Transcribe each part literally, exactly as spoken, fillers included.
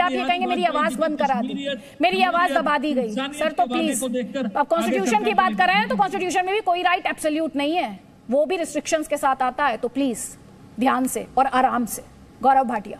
फिर आप ये कहेंगे मेरी आवाज बंद करा दी, मेरी आवाज दबा दी गई। सर तो प्लीज, अब कॉन्स्टिट्यूशन की बात कर रहे हैं तो कॉन्स्टिट्यूशन में भी कोई राइट एब्सोल्यूट नहीं है, वो भी रिस्ट्रिक्शंस के साथ आता है, तो प्लीज ध्यान से और आराम से। गौरव भाटिया।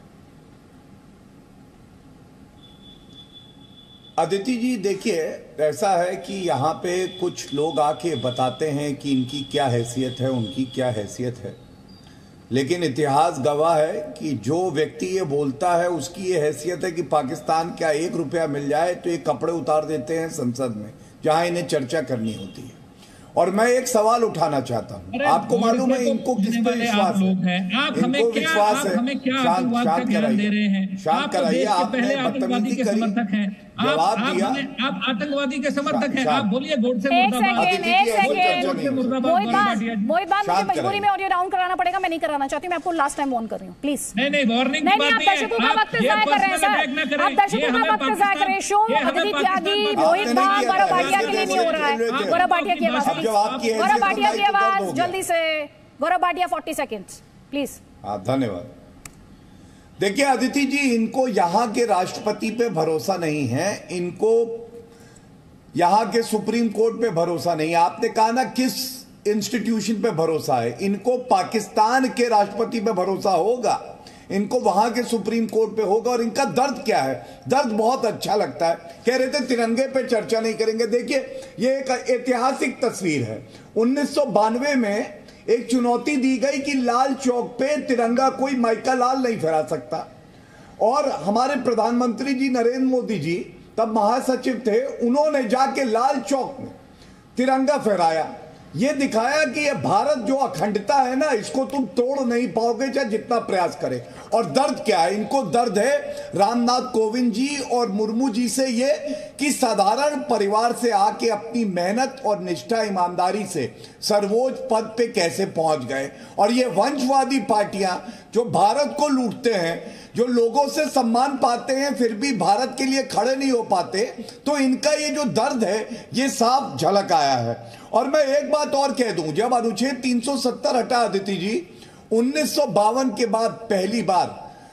अदिति जी देखिए, ऐसा है कि यहाँ पे कुछ लोग आके बताते हैं कि इनकी क्या हैसियत है, उनकी क्या हैसियत है, लेकिन इतिहास गवाह है कि जो व्यक्ति ये बोलता है उसकी ये हैसियत है कि पाकिस्तान क्या एक रुपया मिल जाए तो ये कपड़े उतार देते हैं संसद में जहां इन्हें चर्चा करनी होती है। और मैं एक सवाल उठाना चाहता हूँ, आपको मालूम है इनको किस पे विश्वास है? इनको विश्वास है। शांत शांत कराइए, शांत कराइए। आपने बदतमीजी करी, जवाब दिया। आप आतंकवादी के समर्थक हैं, आप बोलिए गोडसे मोहित बात मुझे मजबूरी में ऑडियो डाउन कराना पड़ेगा, मैं नहीं कराना चाहती, मैं आपको लास्ट टाइम वार्न कर रही हूँ, प्लीज। नहीं नहीं वार्निंग नहीं नहीं, आप दर्शकों का वक्त जाया कर रहे हैं सर, आप दर्शकों का वक्त जाया कर रहे हैं। शो अदिति त्यागी, मोहित बाग, गौरव भाटिया के लिए नहीं हो रहा है। गौरव भाटिया की आवाज, गौरव भाटिया की आवाज जल्दी से। Gaurav Bhatia forty seconds please. हाँ धन्यवाद। देखिए अदिति जी, इनको यहां के राष्ट्रपति पे भरोसा नहीं है, इनको यहां के सुप्रीम कोर्ट पे भरोसा नहीं है। आपने कहा ना किस इंस्टीट्यूशन पे भरोसा है, इनको पाकिस्तान के राष्ट्रपति पे भरोसा होगा, इनको वहां के सुप्रीम कोर्ट पे होगा। और इनका दर्द क्या है? दर्द बहुत अच्छा लगता है। कह रहे थे तिरंगे पे चर्चा नहीं करेंगे। देखिए ये एक ऐतिहासिक तस्वीर है। उन्नीस सौ बानवे में एक चुनौती दी गई कि लाल चौक पे तिरंगा कोई माइका लाल नहीं फहरा सकता, और हमारे प्रधानमंत्री जी नरेंद्र मोदी जी तब महासचिव थे, उन्होंने जाके लाल चौक में तिरंगा फहराया। ये दिखाया कि ये भारत जो अखंडता है ना, इसको तुम तोड़ नहीं पाओगे चाहे जितना प्रयास करे। और दर्द क्या है? इनको दर्द है रामनाथ कोविंद जी और मुर्मू जी से ये कि साधारण परिवार से आके अपनी मेहनत और निष्ठा ईमानदारी से सर्वोच्च पद पे कैसे पहुंच गए। और ये वंशवादी पार्टियां जो भारत को लूटते हैं, जो लोगों से सम्मान पाते हैं फिर भी भारत के लिए खड़े नहीं हो पाते, तो इनका ये जो दर्द है ये साफ झलक आया है। और मैं एक बात और कह दूं, जब अनुच्छेद तीन सौ सत्तर हटा अदिति जी, उन्नीस सौ बावन के बाद पहली बार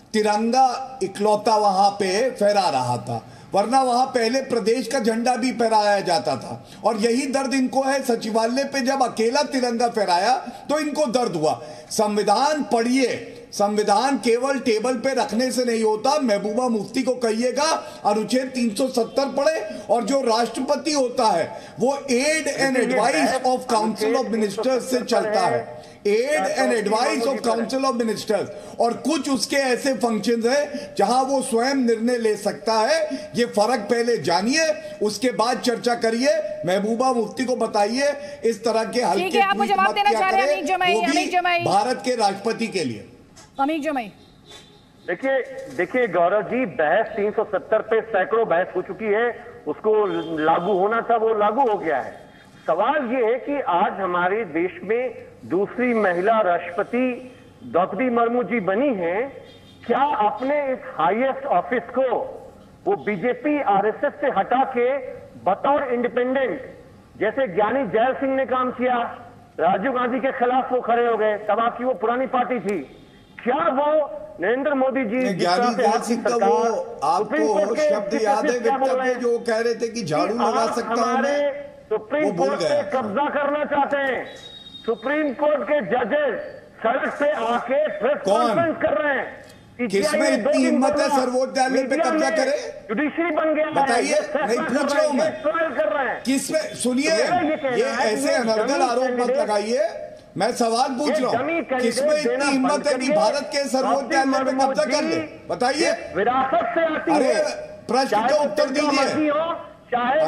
तिरंगा इकलौता वहां पे फहरा रहा था, वरना वहां पहले प्रदेश का झंडा भी फहराया जाता था। और यही दर्द इनको है। सचिवालय पे जब अकेला तिरंगा फहराया तो इनको दर्द हुआ। संविधान पढ़िए, संविधान केवल टेबल पे रखने से नहीं होता। महबूबा मुफ्ती को कहिएगा अनुच्छेद तीन सौ सत्तर पढ़े, और जो राष्ट्रपति होता है वो aid and advice of council of ministers से चलता है, aid and advice of council of ministers. और कुछ उसके ऐसे फंक्शंस हैं जहां वो स्वयं निर्णय ले सकता है। ये फर्क पहले जानिए, उसके बाद चर्चा करिए। महबूबा मुफ्ती को बताइए इस तरह के हल्के आप जवाब देना चाह रहे हैं भारत के राष्ट्रपति के लिए। अमीक जमाई, देखिए देखिए गौरव जी, बहस तीन सौ सत्तर पे सैकड़ों बहस हो चुकी है, उसको लागू होना था वो लागू हो गया है। सवाल ये है कि आज हमारे देश में दूसरी महिला राष्ट्रपति द्रौपदी मुर्मू जी बनी हैं, क्या अपने इस हाईएस्ट ऑफिस को वो बीजेपी आरएसएस से हटा के बतौर इंडिपेंडेंट, जैसे ज्ञानी जैल सिंह ने काम किया, राजीव गांधी के खिलाफ वो खड़े हो गए, तब आपकी वो पुरानी पार्टी थी, क्या वो नरेंद्र मोदी जी ज्ञानी जैल सिंह का वो आपको शब्द याद है वक्तव्य जो कह रहे थे कि झाड़ू लगा सकता हूं मैं, सुप्रीम कोर्ट पे कब्जा करना चाहते हैं। सुप्रीम कोर्ट के जजेस सड़क पे आके प्रेस कॉन्फ्रेंस कर रहे हैं। किसमें इतनी हिम्मत है सर्वोच्च न्यायालय पे कब्जा करे? जुडिशरी बन गया, बताइए। नहीं पूछ रहा हूं मैं, कर रहे हैं किसमें? सुनिए, ये ऐसे अनर्गल आरोप मत लगाइए, मैं सवाल पूछ रहा हूँ, किसमें इतनी हिम्मत है कि भारत के सर्वोच्च न्यायालय पे कब्जा कर ले? बताइए। विरासत से आती अरे है, प्रश्न का उत्तर दीजिए। चाहे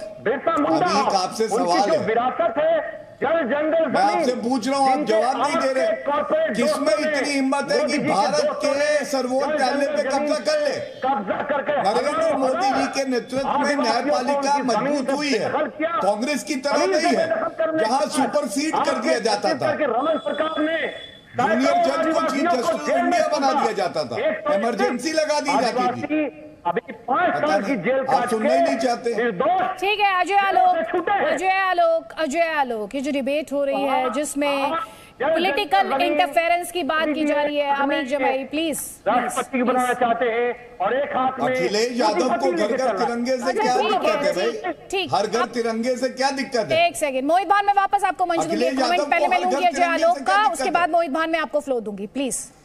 अमीक आपसे सवाल है, विरासत है, जल जंगल, मैं आपसे पूछ रहा हूँ, आप जवाब नहीं दे रहे। किसमें इतनी हिम्मत है कि भारत के सर्वोच्च न्यायालय पे कब्जा कर ले? कब्जा करके नरेंद्र मोदी जी के नेतृत्व में न्यायपालिका मजबूत हुई है, कांग्रेस की तरह नहीं है जहां सुपरसीड कर दिया जाता था। रमन सरकार ने जूनियर जज को चीफ जस्टिस ऑफ इंडिया बना दिया जाता था, इमरजेंसी लगा दी जाती थी। अभी पांच साल की जेल आप सुनना ही नहीं चाहते। ठीक है, अजय आलोक, अजय आलोक, अजय आलोक, ये जो डिबेट हो रही है जिसमें पॉलिटिकल इंटरफेरेंस की बात की जा रही है अमित जी भाई, प्लीज। राष्ट्रपति बनाना चाहते हैं और एक हाथ में अखिलेश यादव को घर घर तिरंगे से क्या दिक्कत है भाई? ठीक, हर घर तिरंगे से क्या दिक्कत है? एक सेकंड मोहित भान, मैं वापस आपको मंच दूंगी, कमेंट पहले मैं लूंगी अजय आलोक का, उसके बाद मोहित भान में आपको फ्लो दूंगी, प्लीज।